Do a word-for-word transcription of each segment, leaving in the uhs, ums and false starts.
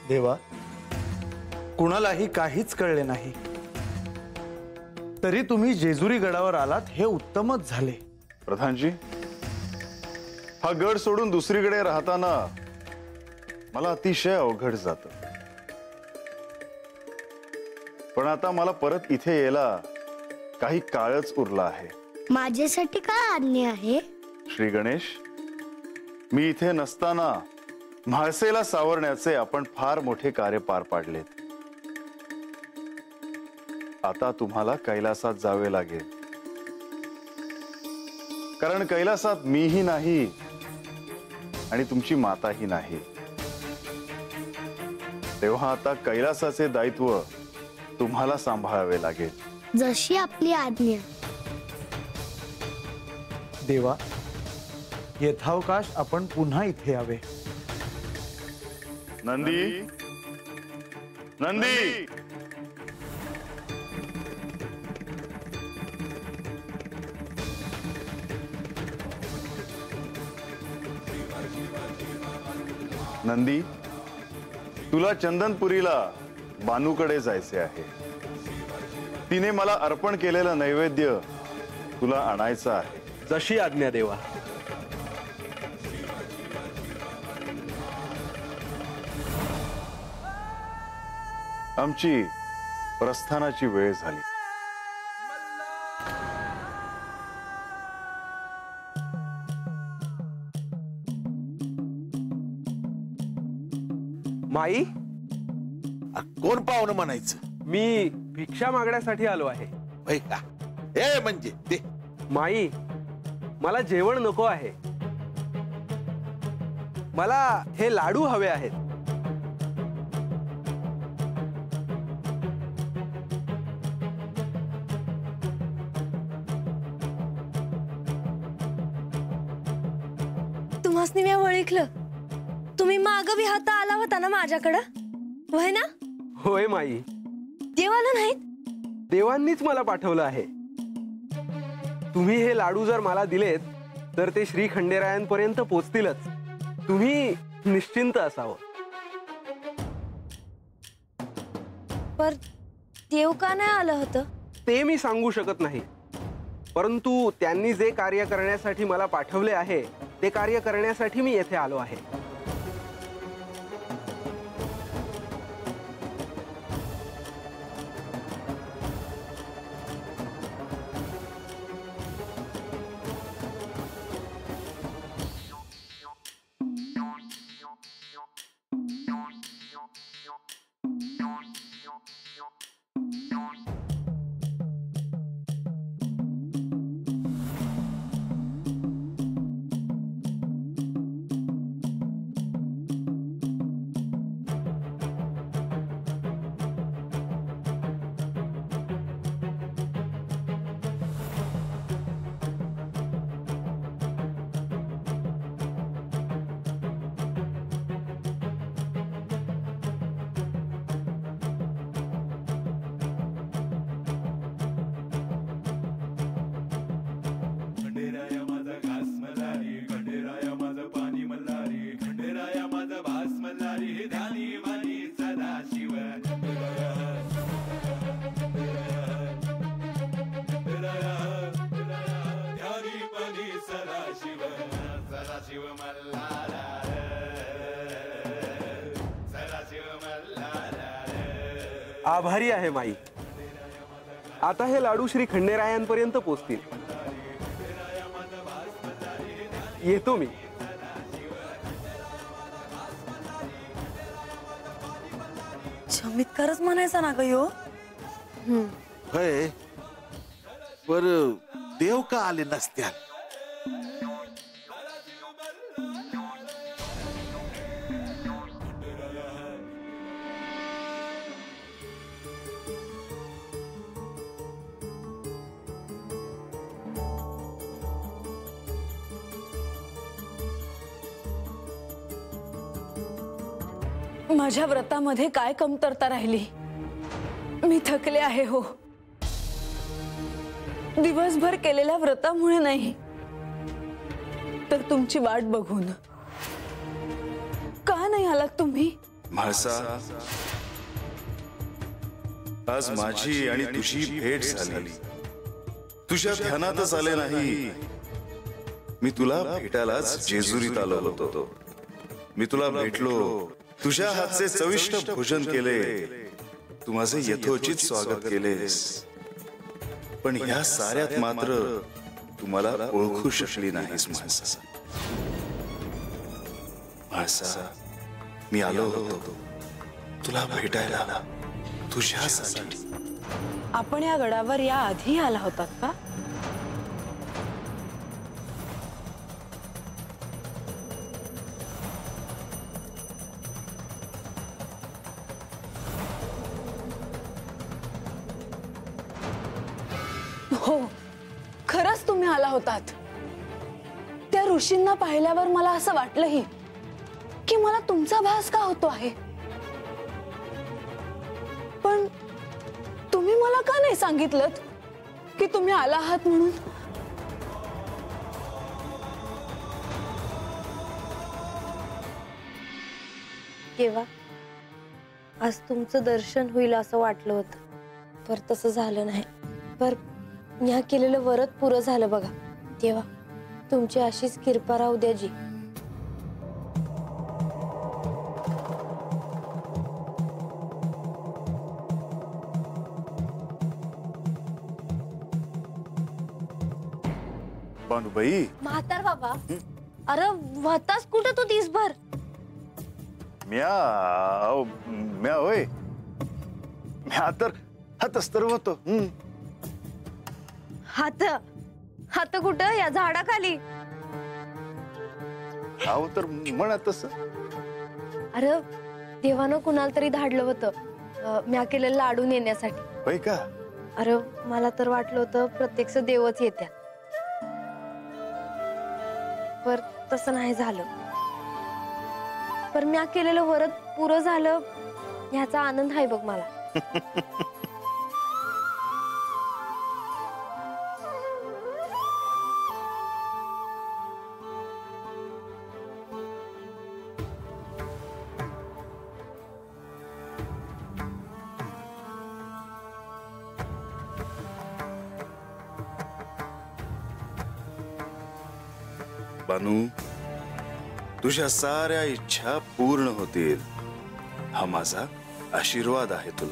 देवा, कुणालाही काहीच कळले नाही, तरी तुम्ही जेजुरी गडावर आलात हे उत्तमच झाले। प्रधानजी, हा गड सोडून दुसरीकडे राहताना मला अतिशय अवघड जातं, पण आता मला परत इथे यायला काही काळच उरला आहे। माझ्यासाठी काय आज्ञा आहे? श्री गणेश, मी इथे नसताना म्हाळसेला सावरण्याचे आपण फार मोठे कार्य पार पाडलेत। आता तुम्हाला कैलासात जावे लागेल, कारण कैलासात मीही नाही आणि तुमची माताही नाही। तेव्हा आता कैलासाचे दायित्व तुम्हाला सांभाळावे लागेल। जशी आपली आज्ञा। देवा, यथावकाश आपण पुन्हा इथे यावे। नंदी, नंदी, नंदी, तुला चंदनपुरीला बानूकडे जायचे आहे। तिने मला अर्पण केलेलं नैवेद्य तुला आणायचं आहे। जशी आज्ञा देवा। आमची प्रस्थानाची वेळ झाली। माई, कोण पाहुणं म्हणायचं? मी भिक्षा मागण्यासाठी आलो आहे। होय का? ए म्हणजे दे। माई, मला जेवण नको आहे, मला हे लाडू हवे आहेत। तुम्हासनी मी ओळखलं, तुम्ही माग बी हाता आला होता ना माझ्याकडं, होय ना? होय माई। देवाला नाहीत, देवांनीच मला पाठवलं आहे। तुम्ही हे लाडू जर मला दिलेत तर ते श्री खंडेरायांपर्यंत पोचतीलच। तुम्ही निश्चिंत असावं। पर देव का नाही आलं होतं ते मी सांगू शकत नाही, परंतु त्यांनी जे कार्य करण्यासाठी मला पाठवले आहे ते कार्य करण्यासाठी मी येथे आलो आहे। आभारी आहे माई। आता हे लाडू श्री खंडेरायांपर्यंत पोचतील। येतो मी। चमत्कारच म्हणायचा ना ग यो। होय, पर देव का आले नसत्या? माझ्या व्रतामध्ये काय कमतरता राहिली? मी थकले आहे हो, दिवसभर केलेल्या व्रतामुळे नाही तर तुमची वाट बघून। का नाही आलात तुम्ही? म्हाळसा, आज माझी आणि तुझी भेट झाली. तुझ्या ध्यानातच आले नाही, मी तुला भेटायलाच जेजुरीत आलो होतो. मी तुला भेटलो, तुझ्या हातचे चविष्ट भोजन केले, तू माझे यथोचित स्वागत केलेस. पण ह्या साऱ्यात मात्र तुम्हाला ओळखू शकली नाहीस म्हाळसा. म्हाळसा, मी आलो होतो तुला भेटायला, तुझ्यासाठी. आपण या गडावर या आधी आला होतात का? हो, खरंच तुम्ही आला होतात. त्या ऋषींना पाहिल्यावर मला असं वाटलंही की मला तुमचा भास का होतो आहे. पण तुम्ही मला का नाही सांगितलं की तुम्ही आला आहात म्हणून? केव्हा आज तुमचं दर्शन होईल असं वाटलं होतं, पर तसं झालं नाही. पर ह्या केलेलं वरत पुरं झालं बघा. तेव्हा तुमची अशीच कृपा राहू द्या जी. बानुबाई, म्हातार बाबा, अरे वातास कुठं तू दिसभर? म्या अहो, म्या होय, म्या तर हातच तर होतो. हम्म. हात हात कुठं? या झाडाखाली. अहो तर म्हणत तसं. अरे देवानं कुणाला तरी धाडलं होतं अं, म्या केलेलं लाडू नेण्यासाठी. होय का? अरे मला तर वाटलं होतं प्रत्यक्ष देवच येत्या, पर तसं नाही झालं. पर म्या केलेलं वरत पुरं झालं ह्याचा आनंद आहे बघ मला. बानू, तुझ्या साऱ्या इच्छा पूर्ण होतील, हा माझा आशीर्वाद आहे तुला.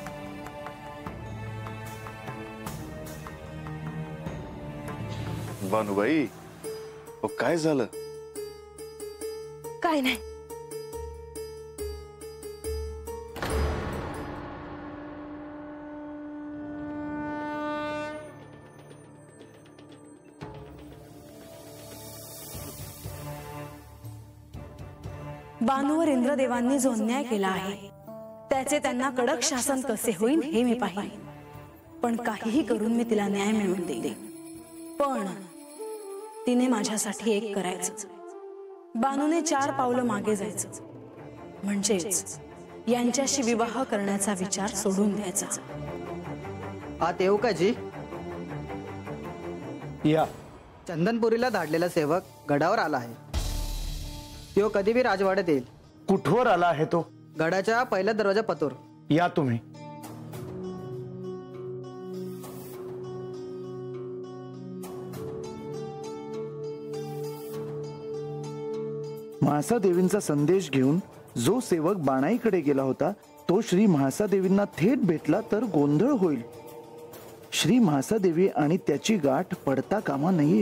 बानुबाई, हो काय झालं? काय नाही. बानूवर इंद्रदेवांनी जो अन्याय केला आहे त्याचे त्यांना कडक शासन कसे होईल हे मी पाहिन. पण काहीही करून मी तिला न्याय मिळवून देईन. पण तिने माझ्यासाठी एक करायचं. बानूने चार पावलं मागे जायचं, म्हणजेच यांच्याशी विवाह करण्याचा विचार सोडून द्यायचा. आत येऊ का जी? या. चंदनपुरीला धाडलेला सेवक गडावर आला आहे. तो कधी बी राजवाड्यात येईल. कुठवर आला आहे तो? गडाच्या पहिल्या दरवाजा पतोर. या तुम्ही. म्हाळसा देवींचा संदेश घेऊन जो सेवक बाणाईकडे गेला होता तो श्री म्हाळसा देवींना थेट भेटला तर गोंधळ होईल. श्री म्हाळसा देवी आणि त्याची गाठ पडता कामा नये.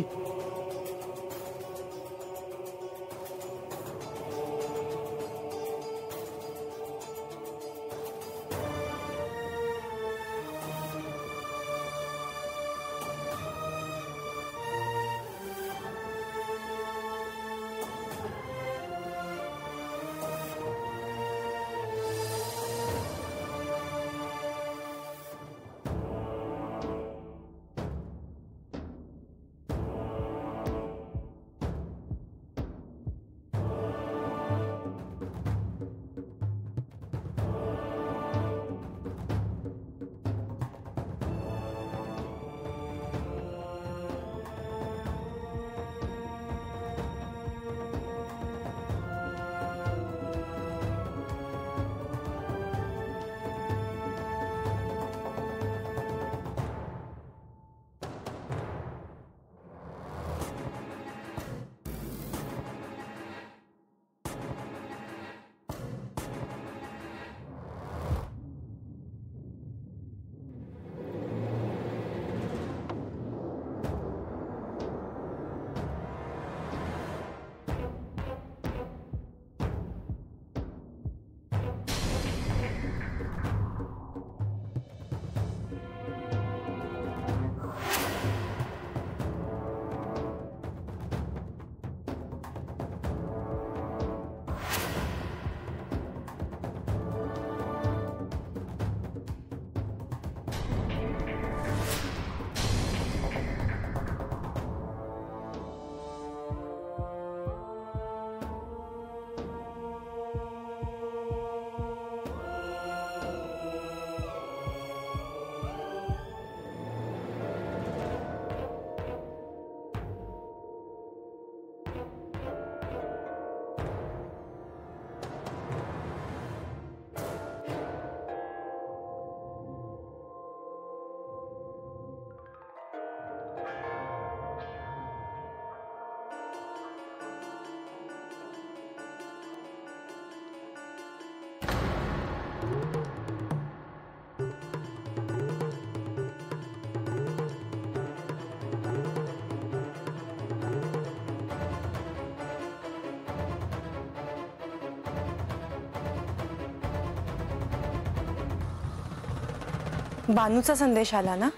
बानूचा संदेश आला ना?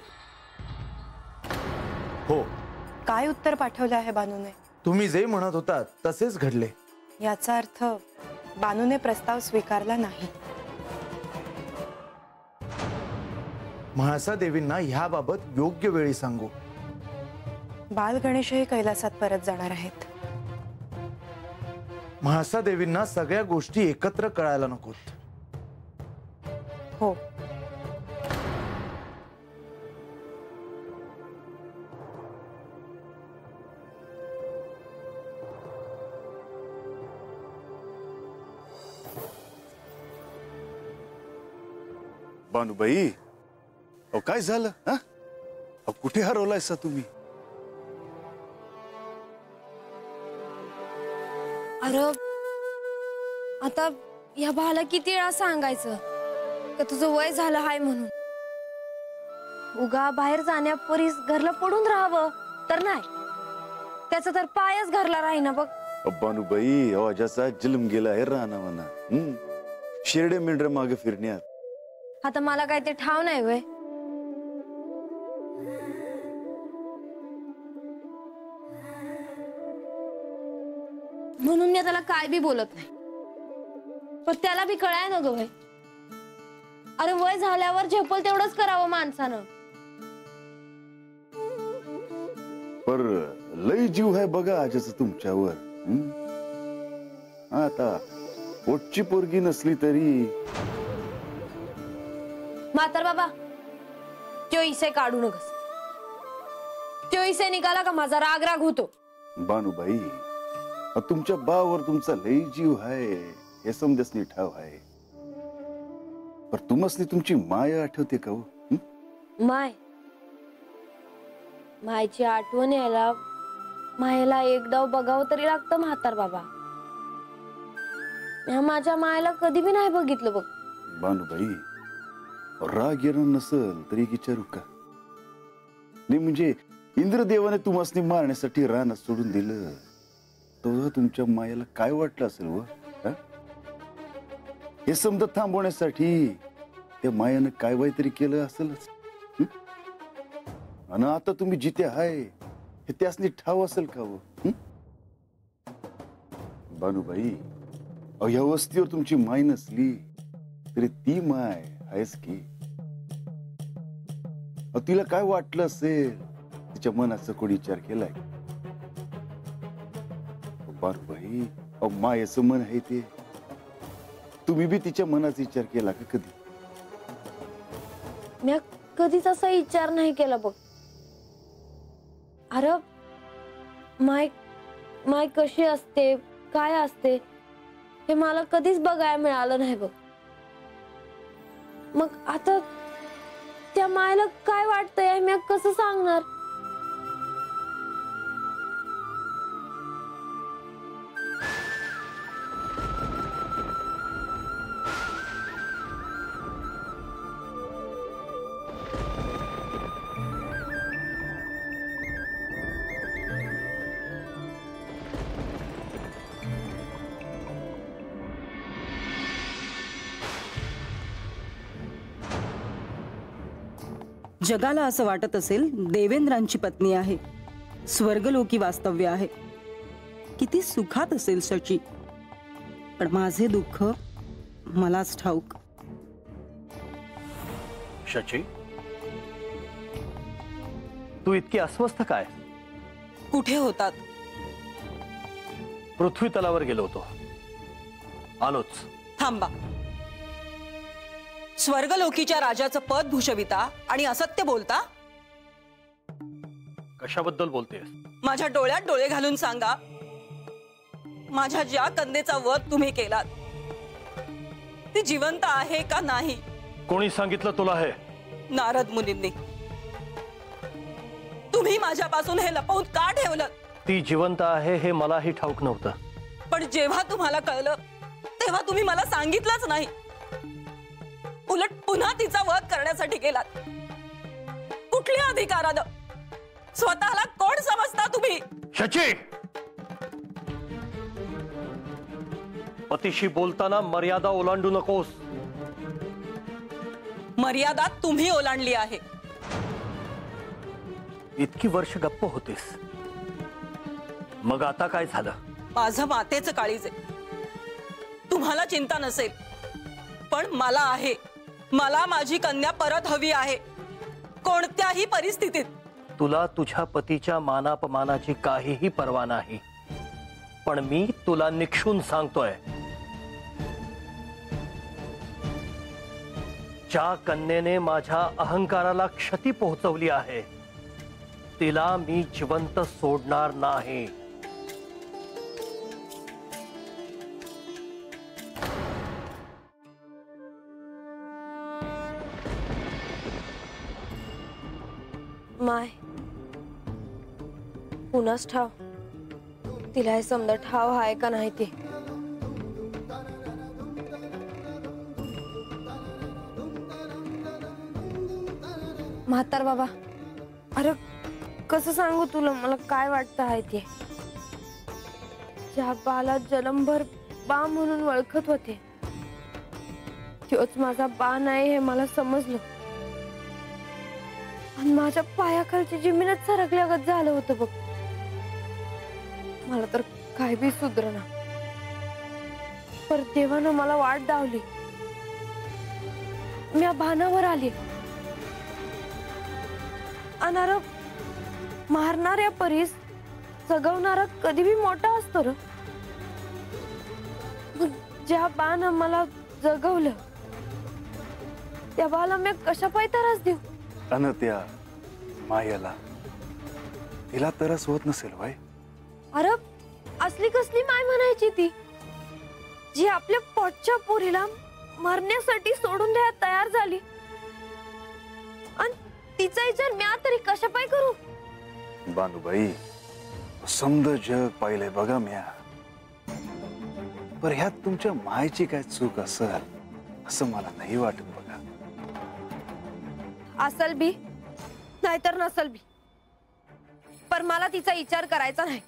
हो, काय उत्तर पाठवलं आहे बानूने? तुम्ही जे म्हणत होतात तसेच घडले. याचा अर्थ बानूने प्रस्ताव स्वीकारला नाही. म्हाळसा देवींना ह्याबाबत योग्य वेळी सांगू. बाल गणेशही कैलासात परत जाणार आहेत. म्हाळसा देवींना सगळ्या गोष्टी एकत्र कळायला नकोत. हो, बानूबाई, अहो काय झालं? हा, अहो कुठे हरवलायसा तुम्ही? अरे आता या भाला किती वेळा सांगायचं का तुझं वय झालं हाय म्हणून. उगा बाहेर जाण्यापरीस घरला पडून राहावं तर नाही, त्याचा तर पायच घरला राहीना बघ. अहो बानूबाई, अहो अजाचा जन्म गेला आहे राहना म्हणा. हम्म शेरडे मेंढरे मागे फिरण्यात. आता मला काय ते ठाव नाही वय. म्हणून मी त्याला काय बी बोलत नाही, पण त्याला बी कळाय ना ग वय. अरे वय झाल्यावर झेपल तेवढंच करावं माणसानं. पर लय जीव आहे बघा आजाचा तुमच्यावर. हम्म? आता पोटची पोरगी नसली तरी. म्हातार बाबा, त्यो इसे काढू नकस. त्यो इसे निघाला का माझा राग राग होतो. बानूबाई, तुमच्या बावर तुमचा लय जीव आहे हे समजसनी ठाव आहे. पर तुमसनी तुमची माया आठवते का? माय मायची आठवण यायला मायला एक डाव बघावं तरी लागतं म्हातार बाबा. ह्या माझ्या मायला कधी बी नाही बघितलं बघ. बानूबाई, राग येणं नसल तरी विचारू का? नाही म्हणजे इंद्रदेवाने तुम्हासनी मारण्यासाठी रानात सोडून दिलं, तेव्हा तुमच्या मायाला काय वाटलं असेल व? हे समजा थांबवण्यासाठी त्या मायानं काय वाईतरी केलं असेलच. आणि आता तुम्ही जिथे आहे हे त्यासनी ठाव असेल का व? बानूबाई, ह्या वस्तीवर तुमची माय नसली तरी ती माय आहेस की. तिला काय वाटलं असेल, तिच्या मनाचा कोणी विचार केलाय? बानूबाई, अहो मायेचं मन आहे ते. तुम्ही बी तिच्या मनाचा विचार केला का कधी? मी कधीच असा विचार नाही केला बघ. अरे माय माय कशी असते काय असते हे मला कधीच बघायला मिळालं नाही बघ. मग आता त्या मायला काय वाटतंय मी कसं सांगणार? जगाला असं वाटत असेल देवेंद्रांची पत्नी आहे, स्वर्गलोकी वास्तव्य आहे, किती सुखात असेल सची. पण माझे दुःख मलाच ठाऊक. शची, तू इतकी अस्वस्थ काय? कुठे होतात? पृथ्वी तलावर गेलो होतो, आलोच. थांबा. स्वर्गलोकीच्या राजाचं पद भूषविता आणि असत्य बोलता? कशाबद्दल बोलतेस? माझ्या डोळ्यात डोळे घालून सांगा, माझ्या ज्या कन्येचा वध तुम्ही केलात ती जिवंत आहे का नाही? कोणी सांगितलं तुला हे? नारद मुनींनी. तुम्ही माझ्यापासून हे लपवून का ठेवलं? ती जिवंत आहे हे मलाही ठाऊक नव्हतं. पण जेव्हा तुम्हाला कळलं तेव्हा तुम्ही मला सांगितलंच नाही. उलट पुन्हा तिचा वध करण्यासाठी गेलात. कुठल्या अधिकारानं? स्वतःला कोण समजता तुम्ही? शची, पतीशी बोलताना मर्यादा ओलांडू नकोस. मर्यादा तुम्ही ओलांडली आहे. इतकी वर्ष गप्प होतीस, मग आता काय झालं? माझं मातेचं काळीज आहे. तुम्हाला चिंता नसेल, पण मला आहे. मला माझी कन्या परत हवी आहे, कोणत्याही परिस्थितीत. तुला तुझ्या पतीच्या मानापमानाची काहीही पर्वा नाही, पण मी तुला निक्षून सांगतोय, ज्या कन्येने माझ्या अहंकाराला क्षती पोहोचवली आहे तिला मी जिवंत सोडणार नाही. माय पुन्हाच ठाव तिला हे समजा ठाव आहे का नाही ते. म्हातार बाबा, अरे कसं सांगू तुला मला काय वाटतं आहे ते. ज्या बाला जन्मभर बा म्हणून ओळखत होते तोच माझा बा नाही हे मला समजलं, आणि माझ्या पायाखालची जमीनच सरकल्यागत झालं होतं बघ. मला तर काय बी सुधरना, पर देवानं मला वाट दावली. मी भानावर आली. अनार मारणाऱ्या परीस जगवणारा कधी बी मोठा असतो र. ज्या बानं मला जगवलं त्या बाला मी कशा पाय त्रास देऊ. अन त्या मायाला तिला तरस होत नसेल वय. अरे असली कसली माय म्हणायची ती, जी आपल्या पोटच्या पोरीला मरण्यासाठी सोडून द्यायला तयार झाली, आणि तिचा विचार म्या तरी कशा पाय करू. बानूबाई, समद जग पाहिले बघा म्या, पर ह्यात तुमच्या मायची काय चूक असेल असं मला नाही वाटत बघा. असल बी नाहीतर नसल बी, पर मला तिचा विचार करायचा नाही.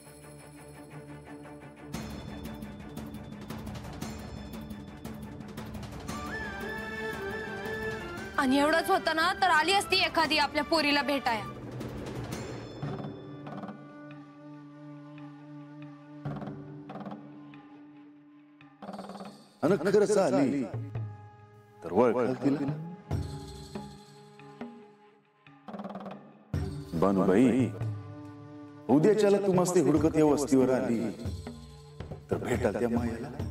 आणि एवढंच होतं ना तर आली असती एखादी आपल्या पोरीला भेटाया. अन खरंच आली तर वळ तिला. बानूबाई, उद्याच्याला तू मस्ती हुडकत या वस्तीवर आली तर भेटाल त्या मायाला.